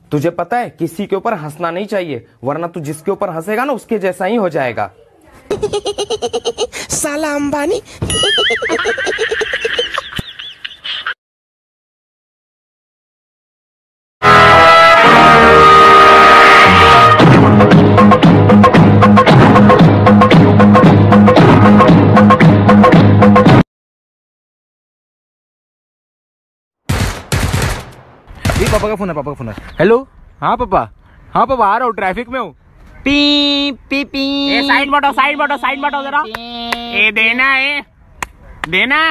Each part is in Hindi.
तुझे पता है किसी के ऊपर हंसना नहीं चाहिए, वरना तू जिसके ऊपर हंसेगा ना उसके जैसा ही हो जाएगा। साला अंबानी। पापा का फोन है, पापा का फोन है। हेलो, हाँ पापा, हाँ पापा आ रहा हूँ, ट्रैफिक में हूँ। पी पी पी। ए साइड बटो, साइड बटो, साइड बटो जरा। ए देना, ए देना।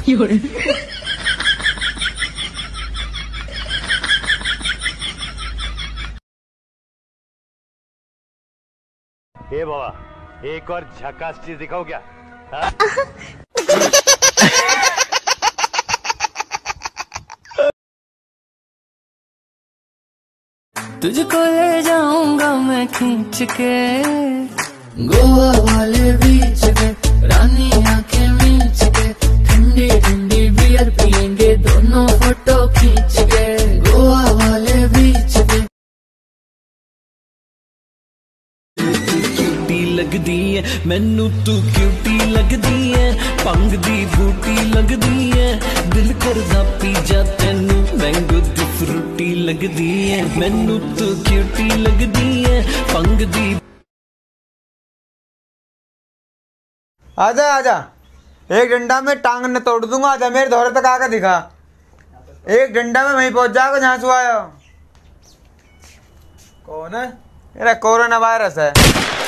ए बाबा, एक और झकास चीज दिखाओ क्या? तुझको ले जाऊंगा मैं खींच के गोवा वाले बीच पे, रानी आंखें मीच के, ठंडी ठंडी बियर पियेंगे दोनों फोटो खींच के गोवा वाले बीच पे। क्यूटी लगदी है मैनू, तू क्यूटी लगदी है, पंग दी बूटी लगदी है, दिल करदा पी जा तैनू, मैंगो दी फ्रूटी लगदी है, मैनू तू क्यूटी लगदी है, पंग दी। आजा आजा, एक डंडा में टांग न तोड़ दूंगा। आजा मेरे दौरे तक आकर दिखा, एक डंडा में वहीं पहुंच जाएगा जहां से आया। कौन है? मेरा कोरोना वायरस है।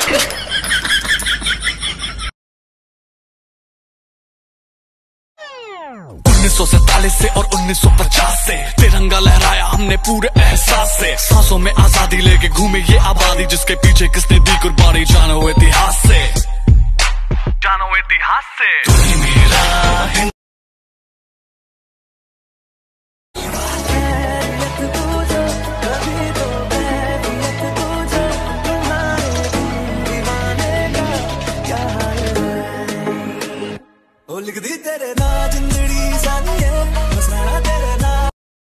1947 से और 1950 से तिरंगा लहराया हमने पूरे एहसास से, सांसों में आजादी लेके घूमे ये आबादी, जिसके पीछे किसने दी कुर्बानी जानो इतिहास से, जानो इतिहास से। तू ही मेरा लिख दी तेरे ना जिंदड़ी सानिए, मसना तेरे ना।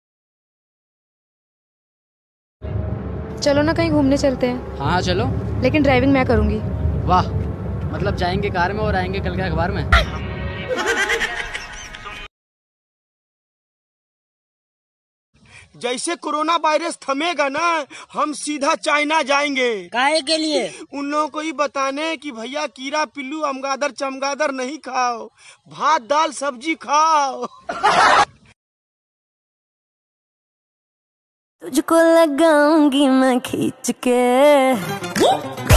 चलो ना कहीं घूमने चलते हैं। हाँ चलो, लेकिन ड्राइविंग मैं करूंगी। वाह, मतलब जाएंगे कार में और आएंगे कल के अखबार में। जैसे कोरोना वायरस थमेगा ना, हम सीधा चाइना जाएंगे। काहे के लिए? उन लोगों को ही बताने कि भैया कीड़ा पिल्लू अमगादर चमगादर नहीं खाओ, भात दाल सब्जी खाओ। तुझको लगाऊंगी मैं खींच के